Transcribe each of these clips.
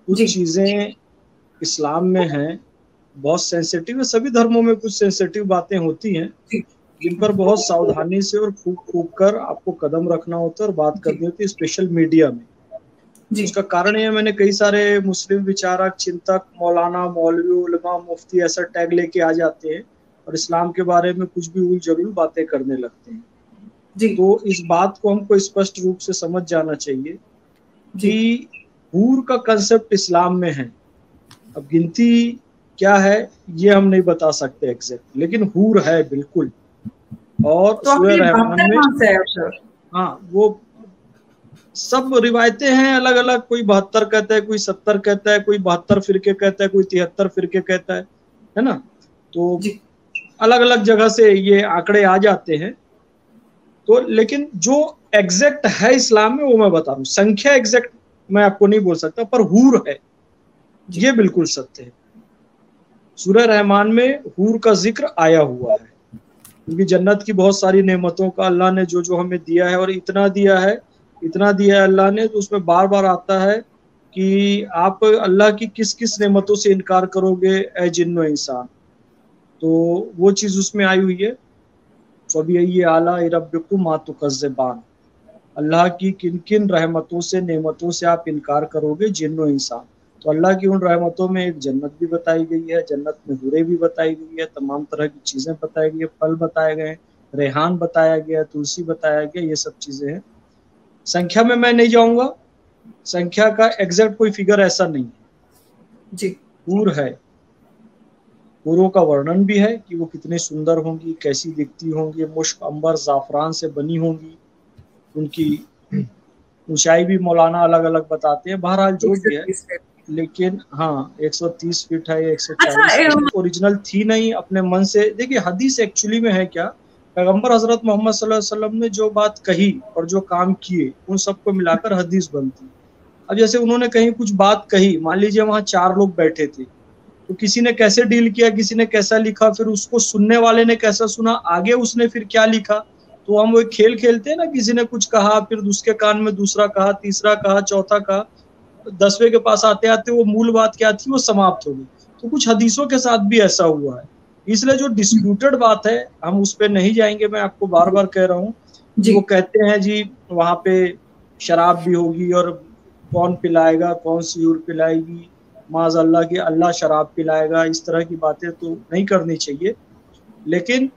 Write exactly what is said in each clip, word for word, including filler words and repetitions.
कुछ चीजें इस्लाम में हैं बहुत सेंसिटिव है, सभी धर्मों में कुछ सेंसिटिव बातें होती हैं जिन पर बहुत सावधानी से और फूक फूक कर आपको कदम रखना होता है और बात करनी होती है, स्पेशल मीडिया में। उसका कारण ये, मैंने कई सारे मुस्लिम विचारक, चिंतक, मौलाना, मौलवी, उलमा, मुफ्ती ऐसा टैग लेके आ जाते हैं और इस्लाम के बारे में कुछ भी उल जलूल बातें करने लगते हैं। जी। तो इस बात को हमको स्पष्ट रूप से समझ जाना चाहिए कि हूर का कंसेप्ट इस्लाम में है। अब गिनती क्या है ये हम नहीं बता सकते एग्जैक्ट, लेकिन हूर है बिल्कुल। और तो सूरह रहमान में से है हाँ, वो सब रिवायतें हैं अलग अलग, कोई बहत्तर कहता है, कोई सत्तर कहता है, कोई बहत्तर फिरके कहता है, कोई तिहत्तर फिरके कहता है, है ना। तो अलग अलग जगह से ये आंकड़े आ जाते हैं। तो लेकिन जो एग्जैक्ट है इस्लाम में वो मैं बता रहा हूँ, संख्या एग्जैक्ट मैं आपको नहीं बोल सकता, पर हूर है, ये बिल्कुल सत्य है। सूरह रहमान में हूर का जिक्र आया हुआ है, क्योंकि जन्नत की बहुत सारी नेमतों का अल्लाह ने जो जो हमें दिया है, और इतना दिया है इतना दिया है अल्लाह ने, तो उसमें बार बार आता है कि आप अल्लाह की किस किस नेमतों से इनकार करोगे ए जिन्नो इंसान। तो वो चीज उसमें आई हुई है, फबी आला रब्बिकुम मा तुकज़्ज़िबान, अल्लाह की किन किन रहमतों से, नेमतों से आप इनकार करोगे जिन्नो इंसान। तो अल्लाह की उन रहमतों में एक जन्नत भी बताई गई है, जन्नत में हूरें भी बताई गई है, तमाम तरह की चीजें बताई गई है, फल बताए गए, रेहान बताया गया, तुलसी बताया गया, ये सब चीजें हैं। संख्या में मैं नहीं जाऊंगा, संख्या का एग्जैक्ट कोई फिगर ऐसा नहीं है जी। हूर है, हूरों का वर्णन भी है कि वो कितने सुंदर होंगी, कैसी दिखती होंगी, मुश्क, अंबर, जाफरान से बनी होंगी, उनकी ऊंचाई भी मौलाना अलग अलग बताते हैं। बहरहाल जो भी है, लेकिन हाँ एक सौ तीस फीट है, एक सौ चालीस फीट ओरिजिनल थी नहीं, अपने मन से। देखिए हदीस एक्चुअली में है क्या, पैगंबर हजरत मोहम्मद सल्लल्लाहु अलैहि वसल्लम ने जो बात कही और जो काम किए, उन सबको मिलाकर हदीस बनती है। अब जैसे उन्होंने कहीं कुछ बात कही, मान लीजिए वहां चार लोग बैठे थे, तो किसी ने कैसे डील किया, किसी ने कैसा लिखा, फिर उसको सुनने वाले ने कैसा सुना, आगे उसने फिर क्या लिखा। तो हम वो खेल खेलते हैं ना, किसी ने कुछ कहा, फिर उसके कान में दूसरा कहा, तीसरा कहा, चौथा कहा, दसवें के पास आते आते वो मूल बात क्या थी वो समाप्त हो गई। तो कुछ हदीसों के साथ भी ऐसा हुआ है, इसलिए जो डिस्प्यूटेड बात है हम उस पर नहीं जाएंगे। मैं आपको बार बार कह रहा हूँ, वो कहते हैं जी वहां पे शराब भी होगी और कौन पिलाएगा, कौन सी हूर पिलाएगी, माज़अल्लाह की अल्लाह शराब पिलाएगा, इस तरह की बातें तो नहीं करनी चाहिए। लेकिन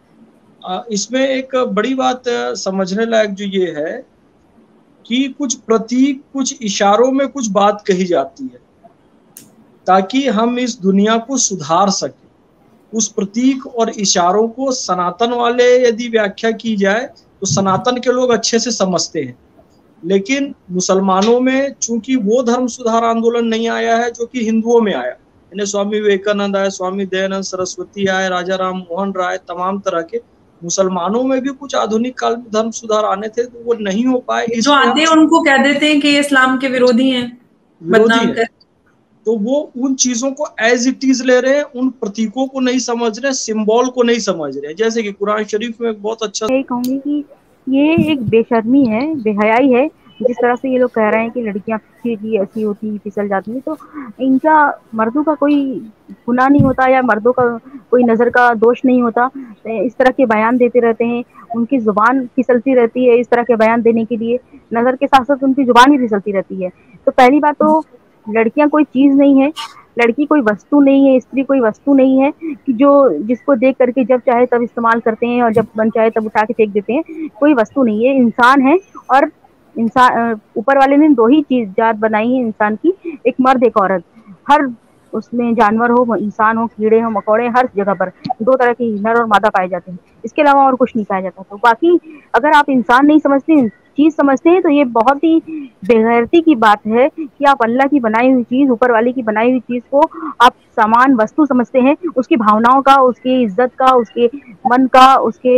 इसमें एक बड़ी बात समझने लायक जो ये है कि कुछ प्रतीक, कुछ इशारों में कुछ बात कही जाती है ताकि हम इस दुनिया को सुधार सके। उस प्रतीक और इशारों को सनातन वाले यदि व्याख्या की जाए तो सनातन के लोग अच्छे से समझते हैं, लेकिन मुसलमानों में चूंकि वो धर्म सुधार आंदोलन नहीं आया है जो कि हिंदुओं में आया, यानी स्वामी विवेकानंद आए, स्वामी दयानंद सरस्वती आए, राजा राम मोहन राय, तमाम तरह के, मुसलमानों में भी कुछ आधुनिक काल में धर्म सुधार आने थे तो वो नहीं हो पाए। जो आते हैं उनको कह देते हैं कि ये इस्लाम के विरोधी हैं, विरोधी हैं। तो वो उन चीजों को एज इट इज ले रहे हैं, उन प्रतीकों को नहीं समझ रहे, सिंबल को नहीं समझ रहे। जैसे कि कुरान शरीफ में बहुत अच्छा, मैं कहूंगी कि ये एक बेशर्मी है, बेहयाई है, जिस तरह से ये लोग कह रहे हैं कि लड़कियां की ऐसी होती, फिसल जाती है। तो इनका मर्दों का कोई गुनाह नहीं होता या मर्दों का कोई नज़र का दोष नहीं होता। इस तरह के बयान देते रहते हैं, उनकी जुबान फिसलती रहती है इस तरह के बयान देने के लिए, नज़र के साथ साथ उनकी जुबान ही फिसलती रहती है। तो पहली बात तो लड़कियां कोई चीज़ नहीं है, लड़की कोई वस्तु नहीं है, स्त्री कोई वस्तु नहीं है कि जो जिसको देख करके जब चाहे तब इस्तेमाल करते हैं और जब मन चाहे तब उठा के फेंक देते हैं। कोई वस्तु नहीं है, इंसान है। और इंसान, ऊपर वाले ने दो ही चीज जात बनाई है इंसान की, एक मर्द एक औरत। हर उसमें जानवर हो, इंसान हो, कीड़े हो, मकोड़े, हर जगह पर दो तरह के नर और मादा पाए जाते हैं, इसके अलावा और कुछ नहीं पाया जाता। तो बाकी अगर आप इंसान नहीं समझते, चीज समझते हैं, तो ये बहुत ही बेगैरती की बात है कि आप अल्लाह की बनाई हुई चीज, ऊपर वाले की बनाई हुई चीज को आप सामान, वस्तु समझते हैं। उसकी भावनाओं का, उसकी इज्जत का, उसके मन का, उसके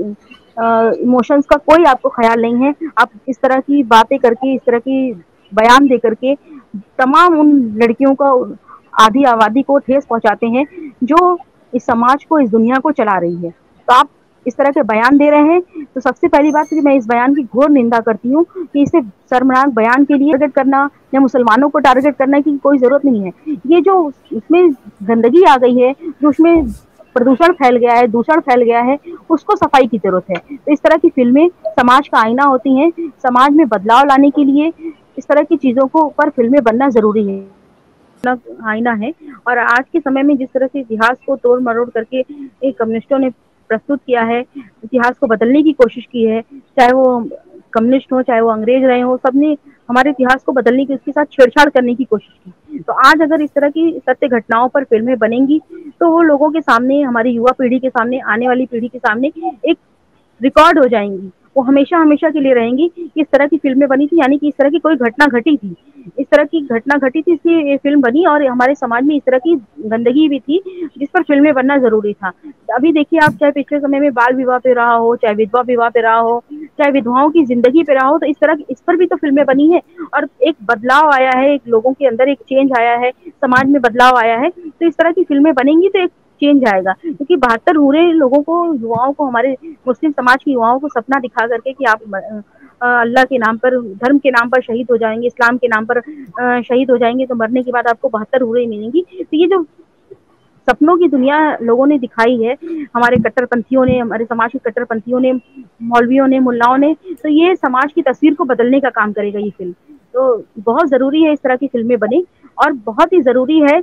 इमोशंस का कोई आपको ख्याल नहीं है। आप इस तरह की बातें करके, इस तरह की बयान दे करके तमाम उन लड़कियों का, आधी आबादी को ठेस पहुंचाते हैं जो इस समाज को, इस दुनिया को चला रही है। तो आप इस तरह के बयान दे रहे हैं, तो सबसे पहली बात कि मैं इस बयान की घोर निंदा करती हूँ कि इसे शर्मनाक बयान के लिए टारगेट करना या मुसलमानों को टारगेट करने की कोई ज़रूरत नहीं है। ये जो उसमें गंदगी आ गई है, जो उसमें प्रदूषण फैल गया है, दूषण फैल गया है, उसको सफाई की ज़रूरत है। तो इस तरह की फ़िल्में समाज का आईना होती हैं, समाज में बदलाव लाने के लिए इस तरह की चीज़ों को पर फ़िल्में बनना ज़रूरी है। आईना है और आज के समय में जिस तरह से इतिहास को तोड़-मरोड़ करके एक कम्युनिस्टों ने प्रस्तुत किया है, इतिहास को बदलने की कोशिश की है, चाहे वो कम्युनिस्ट हो, चाहे वो अंग्रेज रहे हों, सबने हमारे इतिहास को बदलने की उसके साथ छेड़छाड़ करने की कोशिश की। तो आज अगर इस तरह की सत्य घटनाओं पर फ़िल्में बनेंगी, तो वो लोगों के सामने, हमारी युवा पीढ़ी के सामने, आने वाली पीढ़ी के सामने एक रिकॉर्ड हो जाएँगी। वो हमेशा-हमेशा के लिए रहेंगी कि इस तरह की फ़िल्में बनी थी, यानी कि इस तरह की कोई घटना घटी थी। इस तरह की घटना घटी थी इसलिए ये फ़िल्म बनी और हमारे समाज में इस तरह की गंदगी भी थी, जिस पर फ़िल्में बनना ज़रूरी था। अभी देखिए आप चाहे पिछले समय में बाल विवाह पे रहा हो, चाहे विधवा विवाह पे रहा हो, चाहे विधवाओं की ज़िंदगी पे रहा हो, तो इस तरह इस पर भी तो फ़िल्में बनी हैं और एक बदलाव आया है, एक लोगों के अंदर एक चेंज आया है, समाज में बदलाव आया है। तो इस तरह की फ़िल्में बनेंगी तो एक चेंज आएगा, क्योंकि बहत्तर हूरे लोगों को, युवाओं को, हमारे मुस्लिम समाज के युवाओं को सपना दिखा करके कि आप अ, अल्लाह के नाम पर, धर्म के नाम पर शहीद हो जाएँगे, इस्लाम के नाम पर अ, शहीद हो जाएँगे, तो मरने के बाद आपको बहत्तर हूरें मिलेंगी। तो ये जो सपनों की दुनिया लोगों ने दिखाई है, हमारे कट्टरपंथियों ने, हमारे समाज के कट्टरपंथियों ने, मौलवियों ने, मुल्लाओं ने, तो ये समाज की तस्वीर को बदलने का काम करेगा ये फ़िल्म। तो बहुत ज़रूरी है इस तरह की फ़िल्में बनें और बहुत ही ज़रूरी है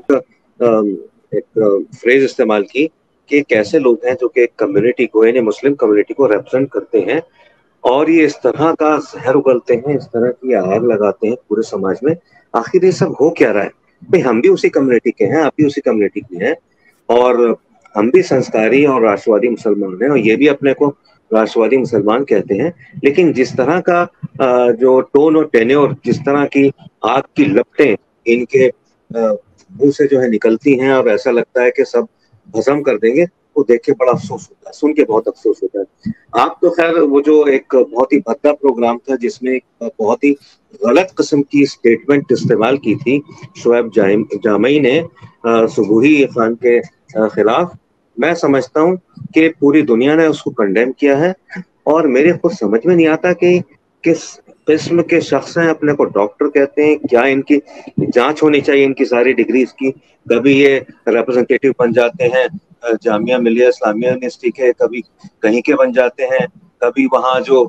एक फ्रेज इस्तेमाल की कि कैसे लोग हैं जो कि एक कम्युनिटी को, यानी मुस्लिम कम्युनिटी को रिप्रेजेंट करते हैं और ये इस तरह का जहर उगलते हैं, इस तरह की आग लगाते हैं पूरे समाज में। आखिर ये सब हो क्या रहा है? भाई हम भी उसी कम्युनिटी के हैं, आप भी उसी कम्युनिटी के हैं और हम भी संस्कारी और राष्ट्रवादी मुसलमान हैं और ये भी अपने को राष्ट्रवादी मुसलमान कहते हैं। लेकिन जिस तरह का जो टोन और टेन्योर, जिस तरह की आग की लपटें इनके मुंह से जो है निकलती हैं और ऐसा लगता है कि सब भस्म कर देंगे, वो देख के बड़ा अफसोस होता है, सुन के बहुत अफसोस होता है। आप तो खैर वो जो एक बहुत ही भद्दा प्रोग्राम था जिसमें बहुत ही गलत किस्म की स्टेटमेंट इस्तेमाल की थी शोएब जामई ने सुबूही खान के खिलाफ, मैं समझता हूँ कि पूरी दुनिया ने उसको कंडेम किया है और मेरे खुद समझ में नहीं आता कि किस किस्म के शख्स हैं, अपने को डॉक्टर कहते हैं, क्या इनकी जांच होनी चाहिए इनकी सारी डिग्रीज की। कभी ये रिप्रेजेंटेटिव बन जाते हैं जामिया मिलिया इस्लामिया यूनिवर्सिटी के, कभी कहीं के बन जाते हैं, कभी वहाँ जो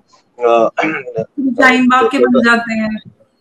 शाहीन बाग के बन जाते हैं।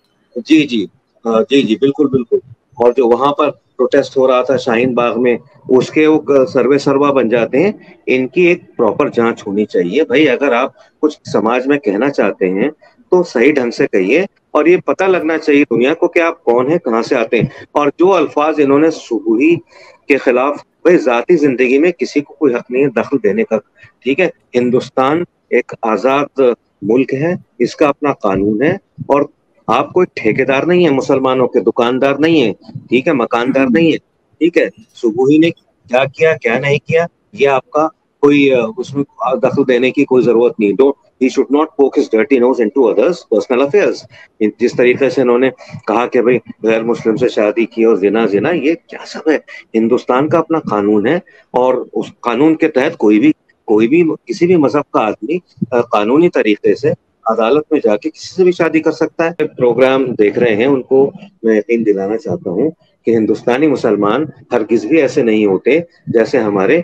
जी जी जी जी बिल्कुल बिल्कुल। और जो वहाँ पर प्रोटेस्ट हो रहा था शाहीन बाग में, उसके वो सर्वे सर्वा बन जाते हैं। इनकी एक प्रॉपर जांच होनी चाहिए भाई। अगर आप कुछ समाज में कहना चाहते हैं तो सही ढंग से कहिए और ये पता लगना चाहिए दुनिया को कि आप कौन है, कहाँ से आते हैं। और जो अल्फाज इन्होंने सुबूही के खिलाफ, भाई जाती जिंदगी में किसी को कोई हक नहीं है दखल देने का, ठीक है। हिंदुस्तान एक आजाद मुल्क है, इसका अपना कानून है और आप कोई ठेकेदार नहीं है, मुसलमानों के दुकानदार नहीं है, ठीक है, मकानदार नहीं है, ठीक है। सुबूही ने क्या किया क्या नहीं किया ये आपका कोई उसमें दखल देने की कोई जरूरत नहीं। Don't he should not poke his dirty nose into others personal affairs। जिस तरीके से इन्होंने कहा कि भाई गैर मुस्लिम से शादी की और जिना जिना, ये क्या सब है। हिंदुस्तान का अपना कानून है और उस कानून के तहत कोई भी कोई भी किसी भी मजहब का आदमी कानूनी तरीके से अदालत में जाके किसी से भी शादी कर सकता है। प्रोग्राम देख रहे हैं उनको मैं यकीन दिलाना चाहता हूँ कि हिंदुस्तानी मुसलमान हरगिज भी ऐसे नहीं होते जैसे हमारे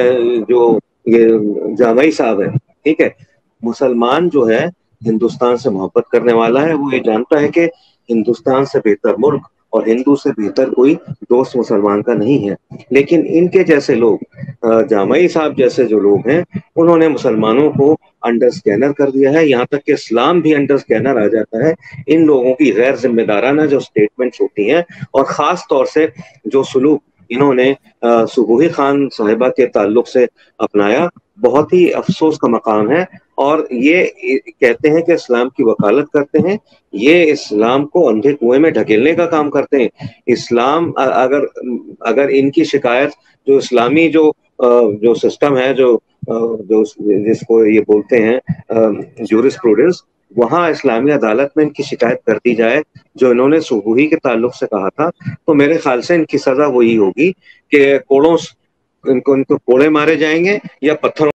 जो ये जामई साहब है, ठीक है। मुसलमान जो है हिंदुस्तान से मोहब्बत करने वाला है, वो ये जानता है कि हिंदुस्तान से बेहतर मुल्क और हिंदू से बेहतर कोई दोस्त मुसलमान का नहीं है। लेकिन इनके जैसे लोग, जामई साहब जैसे जो लोग हैं, उन्होंने मुसलमानों को अंडर स्कैनर कर दिया है, यहाँ तक कि इस्लाम भी अंडर स्कैनर आ जाता है। इन लोगों की गैर जिम्मेदाराना जो स्टेटमेंट्स होती हैं और ख़ास तौर से जो सलूक इन्होंने सुबूही खान साहिबा के ताल्लुक से अपनाया, बहुत ही अफसोस का मकाम है। और ये कहते हैं कि इस्लाम की वकालत करते हैं, ये इस्लाम को अंधे कुएं में ढकेलने का काम करते हैं। इस्लाम अगर अगर इनकी शिकायत जो इस्लामी जो जो सिस्टम है, जो जो जिसको ये बोलते हैं जूरिस्प्रूडेंस, वहाँ इस्लामी अदालत में इनकी शिकायत कर दी जाए जो इन्होंने सुबूही के ताल्लुक से कहा था, तो मेरे ख्याल से इनकी सजा वही होगी कि कोड़ों इनको इनको कोड़े मारे जाएंगे या पत्थरों